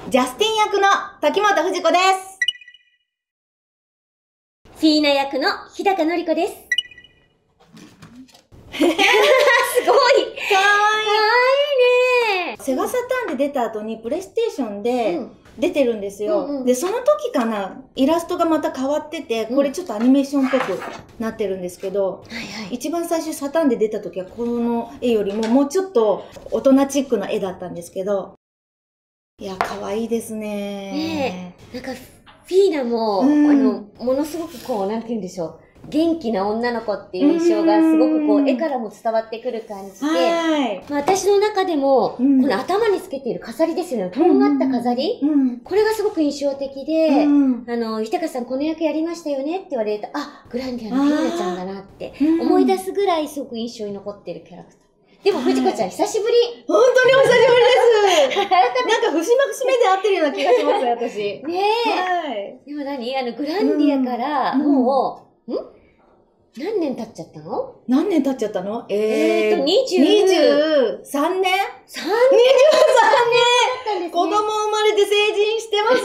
ジャスティン役の滝本藤子です。 フィーナ役の日高のり子です。すごい。かわいいね。 セガサターンで出た後にプレイステーションで出てるんですよ。で、その時かな、イラストがまた変わってて、これちょっとアニメーションっぽくなってるんですけど、一番最初サターンで出た時はこの絵よりももうちょっと大人チックな絵だったんですけど、いや、可愛いですね。 なんか、フィーナも、ものすごくこう、なんて言うんでしょう。元気な女の子っていう印象がすごくこう、絵からも伝わってくる感じで、私の中でも、この頭につけている飾りですよね。とんがった飾り、これがすごく印象的で、日高さんこの役やりましたよねって言われると、あ、グランディアのフィーナちゃんだなって思い出すぐらいすごく印象に残ってるキャラクター。でも、藤子ちゃん、久しぶり。 本当にお久しぶりです。なんか、節目で会ってるような気がします、私。 ねえ。でもグランディアから、もう、何年経っちゃったの？ 何年経っちゃったの？ 23年？ 23年子供生まれて成人してます。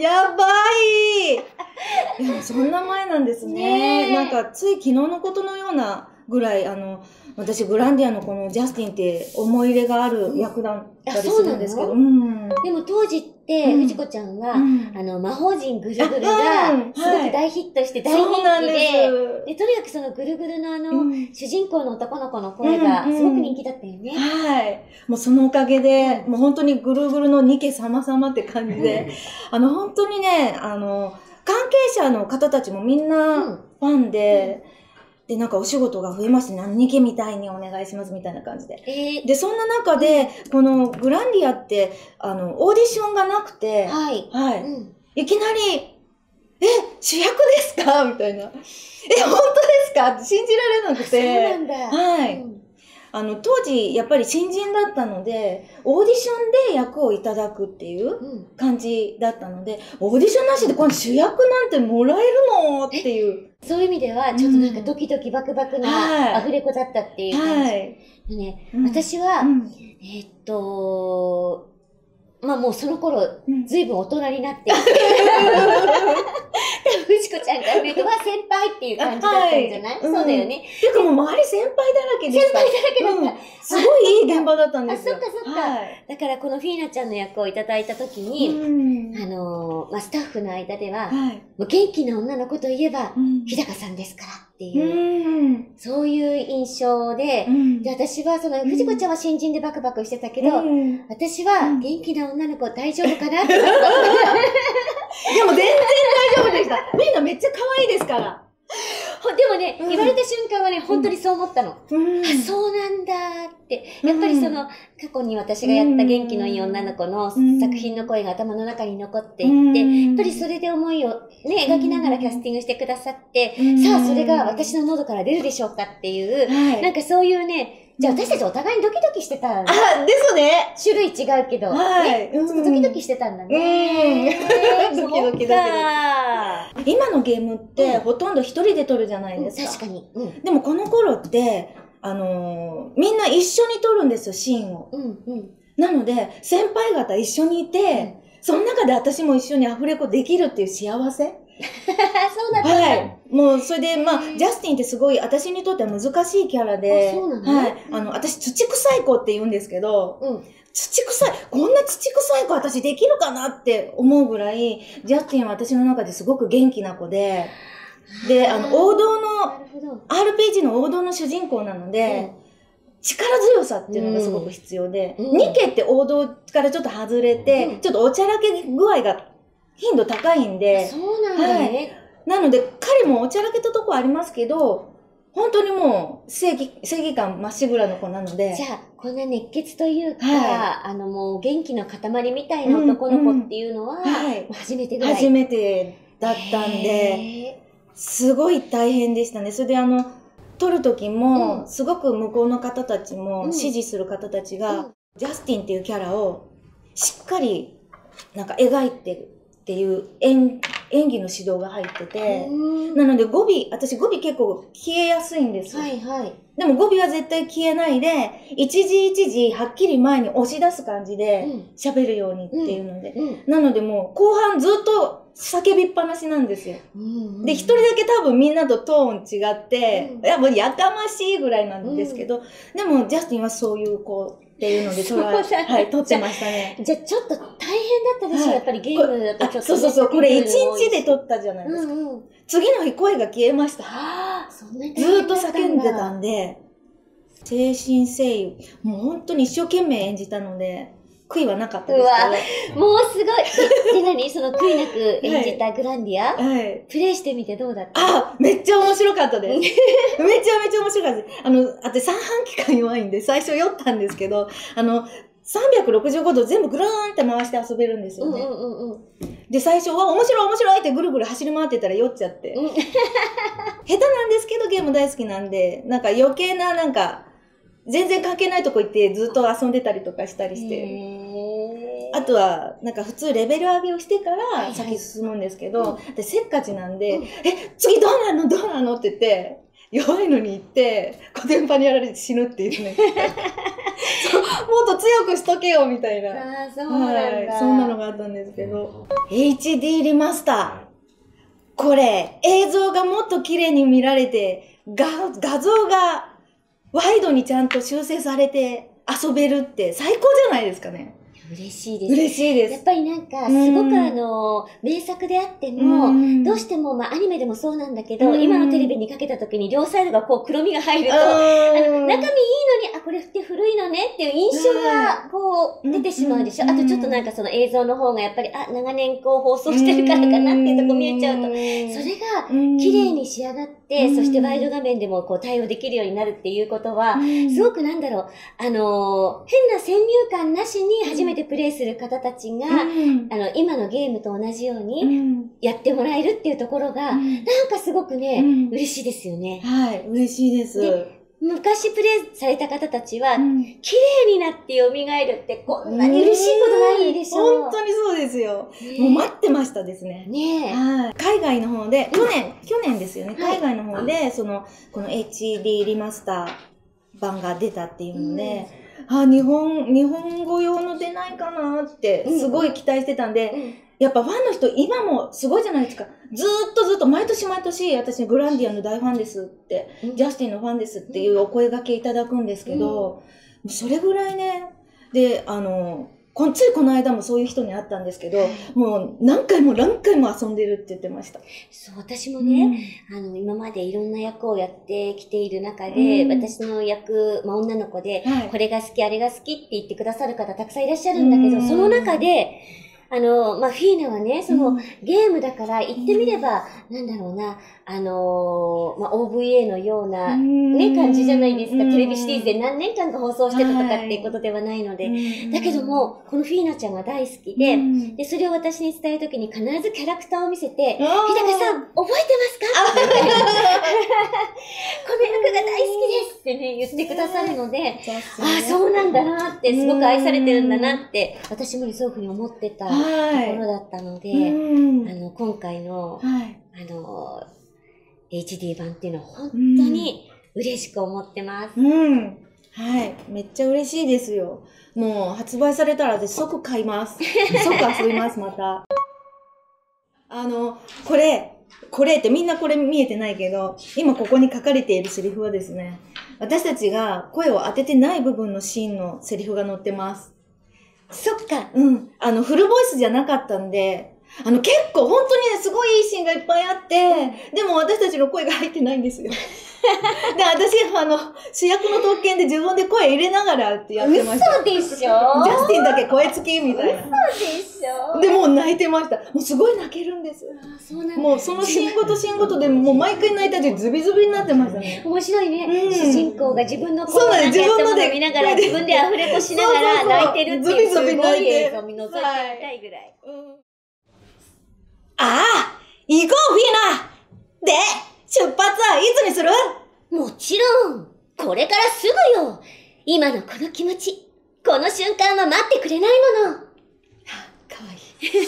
やばい。でも、そんな前なんですね。なんか、つい昨日のことのようなぐらい、私、グランディアのこのジャスティンって思い入れがある役だったりするんですけど。でも当時って、藤子ちゃんは、魔法陣ぐるぐるが、すごく大ヒットして大人気で、とにかくそのぐるぐるの主人公の男の子の声がすごく人気だったよね。 はい。もうそのおかげで、もう本当にぐるぐるの2家様々って感じで、本当にね、関係者の方たちもみんなファンで、で、なんかお仕事が増えまして、2期みたいにお願いしますみたいな感じで。で、そんな中で、このグランディアって、オーディションがなくて、いきなり、主役ですかみたいな。本当ですかって信じられなくて。 そうなんだ。 はい。当時、やっぱり新人だったので、オーディションで役をいただくっていう感じだったので、オーディションなしでこの主役なんてもらえるのっていう。 そういう意味では、ちょっとなんかドキドキバクバクなアフレコだったっていう感じ。ね、私は、まあもうその頃、ずいぶん大人になっていて、藤子ちゃんから見ると、先輩っていう感じだったんじゃない？そうだよね。 ていうかもう周り先輩だらけでした。 先輩だらけだった。 すごいいい現場だったんですよ。 そっか。だからこのフィーナちゃんの役をいただいたときに、スタッフの間では、もう元気な女の子といえば、日高さんですからっていう、そういう印象で、で、私は藤子ちゃんは新人でバクバクしてたけど、私は元気な女の子大丈夫かなって思った。 でも全然大丈夫でした。みんなめっちゃ可愛いですから。 でもね、言われた瞬間はね、本当にそう思ったの。そうなんだって。やっぱり過去に私がやった元気のいい女の子の作品の声が頭の中に残っていって、やっぱりそれで思いをね、描きながらキャスティングしてくださって、さあそれが私の喉から出るでしょうかっていう、なんかそういうね、じゃあ私たちお互いにドキドキしてた。 ですね。 種類違うけど。ね。ちょっとドキドキしてたんだね。 ドキドキだけど。今のゲームってほとんど一人で撮るじゃないですか。 確かに。 でもこの頃って、みんな一緒に撮るんですよ、シーンを。なので、先輩方一緒にいて、その中で私も一緒にアフレコできるっていう幸せ。 そうだったんだ。 はい。もう、それで、ジャスティンってすごい、私にとっては難しいキャラで、私、土臭い子って言うんですけど、土臭い、こんな土臭い子私できるかなって思うぐらい、ジャスティンは私の中ですごく元気な子で、で、王道の、RPG の王道の主人公なので、力強さっていうのがすごく必要で、ニケって王道からちょっと外れて、ちょっとおちゃらけ具合が頻度高いんで。 そうなんだね。 なので、彼もおちゃらけたとこありますけど、本当にもう、正義感まっしぐらの子なので。 じゃあ、こんな熱血というか、もう元気の塊みたいな男の子っていうのは、初めてぐらい。 初めてだったんで、すごい大変でしたね。それで撮る時も、すごく向こうの方たちも、支持する方たちが、ジャスティンっていうキャラを、しっかり、なんか描いてるっていう演技の指導が入ってて、なので私語尾結構消えやすいんですよ。 でも語尾は絶対消えないで、一字一字はっきり前に押し出す感じで喋るようにっていうので。なのでもう後半ずっと叫びっぱなしなんですよ。で、一人だけ多分みんなとトーン違って、いやもうやかましいぐらいなんですけど、でもジャスティンはそういう子っていうので、はい、撮ってましたね。 じゃあちょっと大変だったでしょ、やっぱりゲームだとちょっと。 そう、これ一日で撮ったじゃないですか。次の日声が消えました。ずっと叫んでたんで、精神誠意、もう本当に一生懸命演じたので、悔いはなかったですけど。もうすごい。で、何その悔いなく演じたグランディア、はい、プレイしてみてどうだった？ あ、めっちゃ面白かったです。めちゃめちゃ面白かったです。私三半規管弱いんで、最初酔ったんですけど、365度全部ぐるーんって回して遊べるんですよね。で、最初は面白いってぐるぐる走り回ってたら酔っちゃって。下手なんですけどゲーム大好きなんで、なんか余計ななんか、全然関係ないとこ行ってずっと遊んでたりとかしたりして。あとは、なんか普通レベル上げをしてから先進むんですけど、で、せっかちなんで、次どうなのって言って、弱いのに行って、コテンパンにやられて死ぬっていうね。もっと強くしとけよみたいな。 そうなんだ。 そんなのがあったんですけど。HD リマスター。これ、映像がもっと綺麗に見られて、画像がワイドにちゃんと修正されて遊べるって最高じゃないですかね。 嬉しいです。 嬉しいです。 やっぱりなんか、すごく名作であっても、どうしても、アニメでもそうなんだけど、今のテレビにかけた時に両サイドがこう黒みが入ると、中身いいのに、これって古いのねっていう印象がこう出てしまうでしょ。あとちょっとなんかその映像の方がやっぱり、長年こう放送してるからかなっていうとこ見えちゃうと、それが綺麗に仕上がって、そしてワイド画面でもこう対応できるようになるっていうことは、すごくなんだろう、変な先入観なしに初めてプレイする方たちが、今のゲームと同じようにやってもらえるっていうところが、なんかすごくね、嬉しいですよね。 はい、嬉しいです。 昔プレイされた方たちは、綺麗になって蘇るってこんなに嬉しいことないでしょ。 本当にそうですよ。もう待ってましたですね。はい。海外の方で、去年ですよね。海外の方で、この HD リマスター版が出たっていうので、日本語用の出ないかなって、すごい期待してたんで、やっぱファンの人、今もすごいじゃないですか。ずっと、毎年、私、グランディアの大ファンですって、ジャスティンのファンですっていうお声掛けいただくんですけど、それぐらいね、で、ついこの間もそういう人に会ったんですけど、もう何回も遊んでるって言ってました。 そう、私もね、今までいろんな役をやってきている中で、私の役、女の子で、これが好き、あれが好きって言ってくださる方たくさんいらっしゃるんだけど、その中で、フィーナはね、ゲームだから言ってみれば、なんだろうな、OVA のような、ね、感じじゃないですか。テレビシリーズで何年間か放送してたとかっていうことではないので。だけども、このフィーナちゃんが大好きで、で、それを私に伝えるときに必ずキャラクターを見せて、日高さん、覚えてますかこの役が大好きですってね、言ってくださるので、そうなんだなって、すごく愛されてるんだなって、私もそういうふうに思ってたところだったので、今回の、HD 版っていうのは本当に嬉しく思ってます。 はい。めっちゃ嬉しいですよ。もう発売されたら私即買います。即遊びます、また。これってみんなこれ見えてないけど、今ここに書かれているセリフはですね、私たちが声を当ててない部分のシーンのセリフが載ってます。 そっか。 フルボイスじゃなかったんで、結構本当にね、すごいいいシーンがいっぱいあって、でも私たちの声が入ってないんですよ。で、私、主役の特権で自分で声入れながらってやってました。 嘘でしょ？ジャスティンだけ声付きみたいな。 嘘でしょ？ で、もう泣いてました。もうすごい泣けるんです。 そうなんだ。 もうそのシーンごとでもう毎回泣いたりズビズビになってましたね。 面白いね。主人公が自分の声をなんかやったものを見ながら、自分でアフレコしながら泣いてるっていう、すごい映像を見覗いてみたいぐらい。 ああ、行こうフィーナで、出発はいつにする？ もちろん、これからすぐよ。今のこの気持ち、この瞬間は待ってくれないもの。かわいい。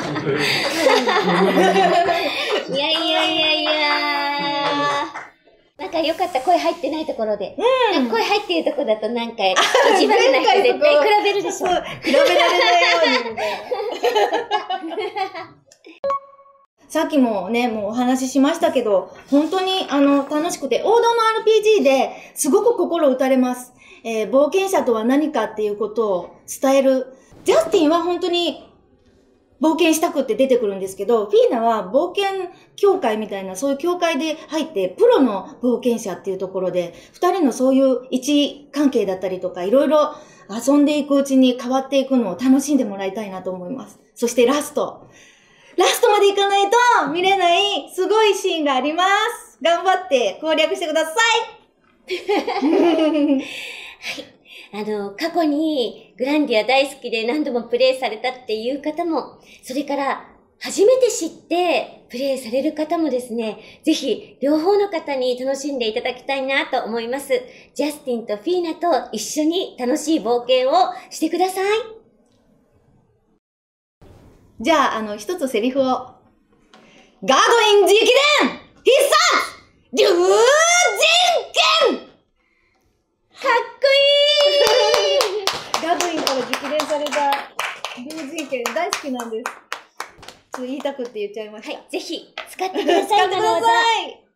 いや。 なんかよかった、声入ってないところで。うん。声入ってるところだとなんか、意地悪な人絶対比べるでしょ。 そう、比べられないようにみたいな。さっきもね、もうお話ししましたけど、本当に楽しくて、王道の RPG ですごく心打たれます。冒険者とは何かっていうことを伝える。ジャスティンは本当に冒険したくって出てくるんですけど、フィーナは冒険協会みたいな、そういう協会で入って、プロの冒険者っていうところで、二人のそういう位置関係だったりとか、いろいろ遊んでいくうちに変わっていくのを楽しんでもらいたいなと思います。そしてラストまで行かないと見れないすごいシーンがあります。頑張って攻略してください。 はい。過去にグランディア大好きで何度もプレイされたっていう方も、それから初めて知ってプレイされる方もですね、ぜひ両方の方に楽しんでいただきたいなと思います。ジャスティンとフィーナと一緒に楽しい冒険をしてください。 じゃあ、一つセリフを。ガードイン直伝必殺龍神剣かっこいいガードインから直伝された龍神剣大好きなんです。ちょっと言いたくって言っちゃいました。 はい、ぜひ使ってください。 使ってください。